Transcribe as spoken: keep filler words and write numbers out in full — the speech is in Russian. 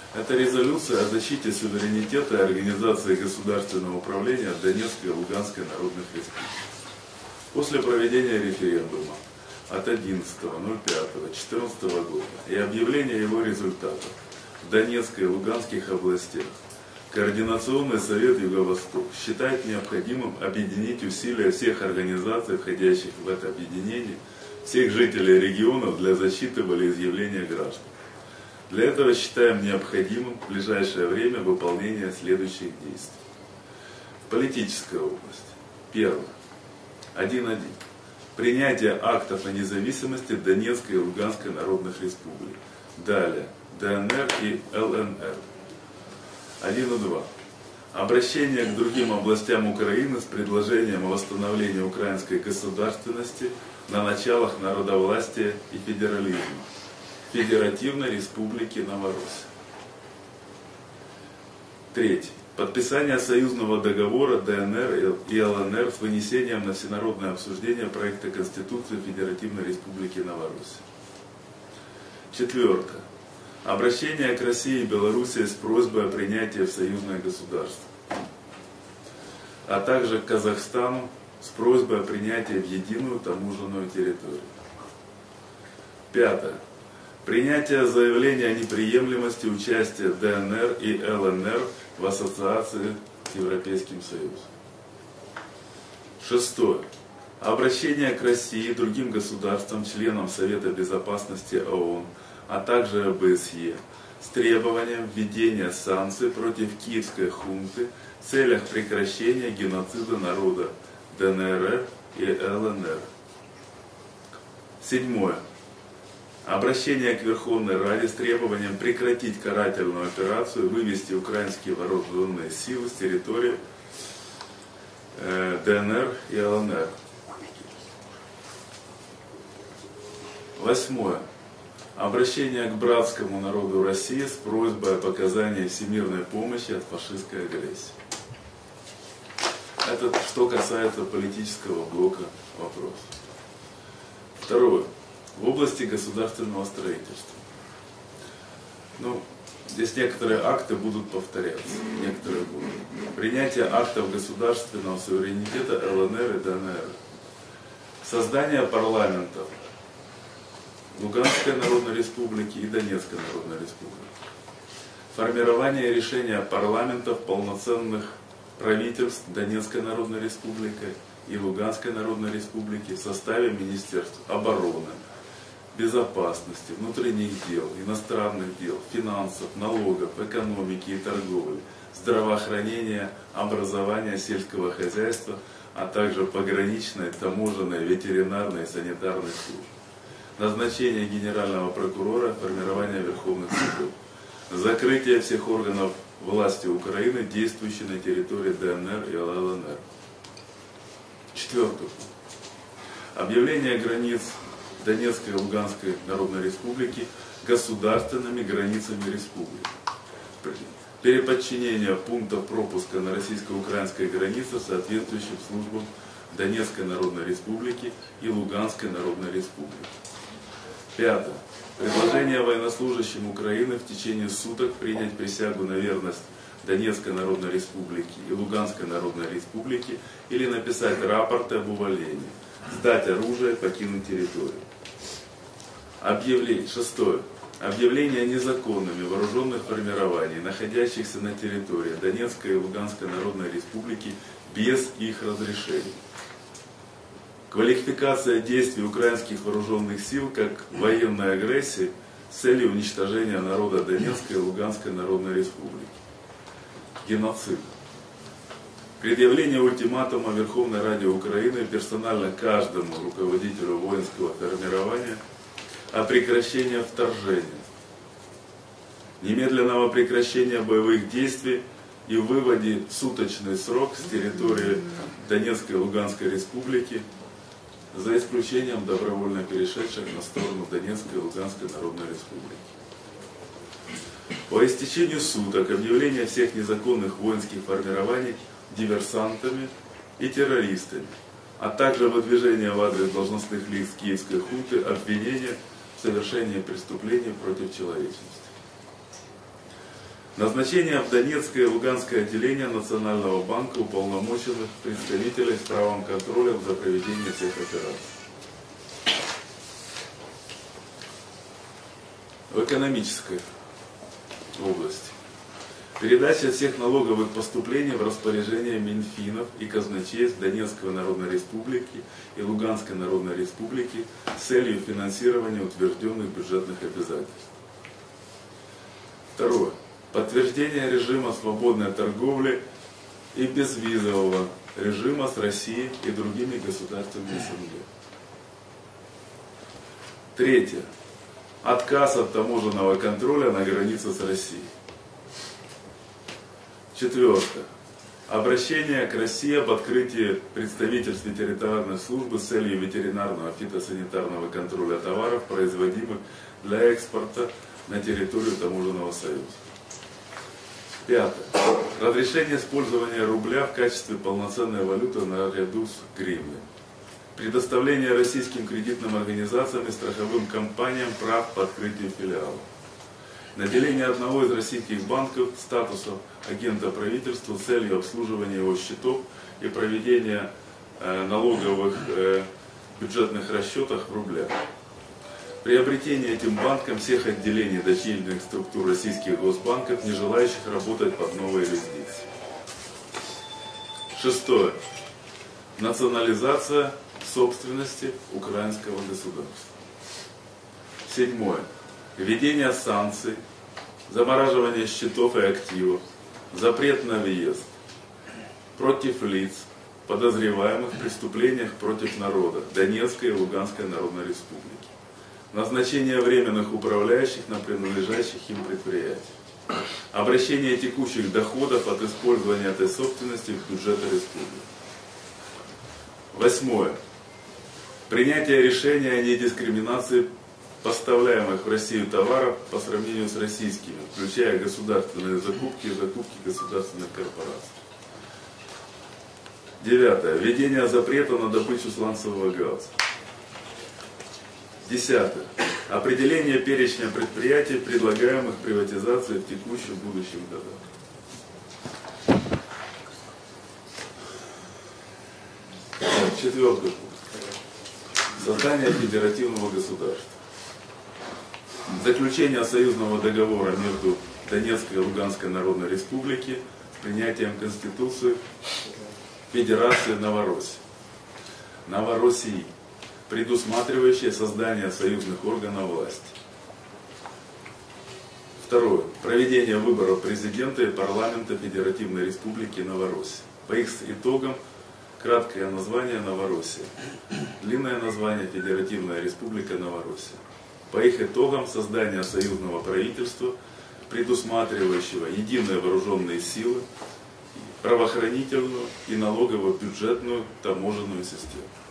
Это резолюция о защите суверенитета и организации государственного управления Донецкой и Луганской народных республик. После проведения референдума от одиннадцатого ноль пятого две тысячи четырнадцатого года и объявления его результатов в Донецкой и Луганских областях, Координационный совет Юго-Восток считает необходимым объединить усилия всех организаций, входящих в это объединение, всех жителей регионов для защиты волеизъявления граждан. Для этого считаем необходимым в ближайшее время выполнение следующих действий. В политической области. Первое. один точка один. Принятие актов о независимости Донецкой и Луганской народных республик. Далее. ДНР и ЛНР. один точка два. Обращение к другим областям Украины с предложением о восстановлении украинской государственности на началах народовластия и федерализма. Федеративной Республики Новороссия. Третье. Подписание союзного договора ДНР и ЛНР с вынесением на всенародное обсуждение проекта Конституции Федеративной Республики Новороссия. Четвертое. Обращение к России и Белоруссии с просьбой о принятии в союзное государство, а также к Казахстану с просьбой о принятии в единую таможенную территорию. Пятое. Принятие заявления о неприемлемости участия ДНР и ЛНР в ассоциации с Европейским Союзом. Шестое. Обращение к России и другим государствам, членам Совета Безопасности ООН, а также ОБСЕ, с требованием введения санкций против киевской хунты в целях прекращения геноцида народа ДНР и ЛНР. Седьмое. Обращение к Верховной Раде с требованием прекратить карательную операцию, вывести украинские вооруженные силы с территории э, ДНР и ЛНР. Восьмое. Обращение к братскому народу России с просьбой об оказании всемирной помощи от фашистской агрессии. Это что касается политического блока вопросов. Второе. В области государственного строительства. Ну, здесь некоторые акты будут повторяться, некоторые будут. Принятие актов государственного суверенитета ЛНР и ДНР. Создание парламентов Луганской Народной Республики и Донецкой Народной Республики. Формирование решения парламентов полноценных правительств Донецкой Народной Республики и Луганской Народной Республики в составе Министерств обороны, безопасности, внутренних дел, иностранных дел, финансов, налогов, экономики и торговли, здравоохранения, образования, сельского хозяйства, а также пограничной, таможенной, ветеринарной и санитарной службы. Назначение генерального прокурора, формирование верховных судов. Закрытие всех органов власти Украины, действующих на территории ДНР и ЛНР. Четвертое. Объявление границ Донецкой и Луганской Народной Республики государственными границами республики. Переподчинение пунктов пропуска на российско-украинской границе соответствующим службам Донецкой Народной Республики и Луганской Народной Республики. Пятое. Предложение военнослужащим Украины в течение суток принять присягу на верность Донецкой Народной Республики и Луганской Народной Республики или написать рапорты об увольнении, сдать оружие, покинуть территорию. Объявление. Шестое. Объявление незаконными вооруженных формирований, находящихся на территории Донецкой и Луганской Народной Республики без их разрешения. Квалификация действий украинских вооруженных сил как военной агрессии с целью уничтожения народа Донецкой и Луганской Народной Республики. Геноцид. Предъявление ультиматума Верховной Раде Украины персонально каждому руководителю воинского формирования о прекращении вторжения, немедленного прекращения боевых действий и выводе в суточный срок с территории Донецкой и Луганской Республики, за исключением добровольно перешедших на сторону Донецкой и Луганской Народной Республики. По истечению суток объявление всех незаконных воинских формирований диверсантами и террористами, а также выдвижение в адрес должностных лиц киевской хунты обвинения в совершении преступлений против человечности. Назначение в Донецкое и Луганское отделение Национального банка уполномоченных представителей с правом контроля за проведением всех операций. В экономической области. Передача всех налоговых поступлений в распоряжение Минфинов и казначейств Донецкой Народной Республики и Луганской Народной Республики с целью финансирования утвержденных бюджетных обязательств. Второе. Подтверждение режима свободной торговли и безвизового режима с Россией и другими государствами СНГ. Третье. Отказ от таможенного контроля на границе с Россией. Четвертое. Обращение к России об открытии представительств ветеринарной службы с целью ветеринарного фитосанитарного контроля товаров, производимых для экспорта на территорию Таможенного союза. Пятое. Разрешение использования рубля в качестве полноценной валюты наряду с гривной. Предоставление российским кредитным организациям и страховым компаниям прав по открытию филиалов. Наделение одного из российских банков статусом агента правительства с целью обслуживания его счетов и проведения э, налоговых э, бюджетных расчетов в рублях. Приобретение этим банком всех отделений дочерних структур российских госбанков, не желающих работать под новой юрисдикцией. Шестое. Национализация собственности украинского государства. Седьмое. Введение санкций, замораживание счетов и активов, запрет на въезд против лиц, подозреваемых в преступлениях против народа Донецкой и Луганской Народной Республики. Назначение временных управляющих на принадлежащих им предприятиях. Обращение текущих доходов от использования этой собственности в бюджеты республики. Восьмое. Принятие решения о недискриминации поставляемых в Россию товаров по сравнению с российскими, включая государственные закупки и закупки государственных корпораций. Девятое. Введение запрета на добычу сланцевого газа. Десятое. Определение перечня предприятий, предлагаемых приватизации в текущих и будущих годах. Четвертый пункт. Создание федеративного государства. Заключение союзного договора между Донецкой и Луганской Народной Республики с принятием Конституции Федерации Новороссии. Новороссии, предусматривающее создание союзных органов власти. Второе. Проведение выборов президента и парламента Федеративной Республики Новороссия. По их итогам краткое название Новороссия. Длинное название Федеративная Республика Новороссия. По их итогам создание союзного правительства, предусматривающего единые вооруженные силы, правоохранительную и налогово-бюджетную таможенную систему.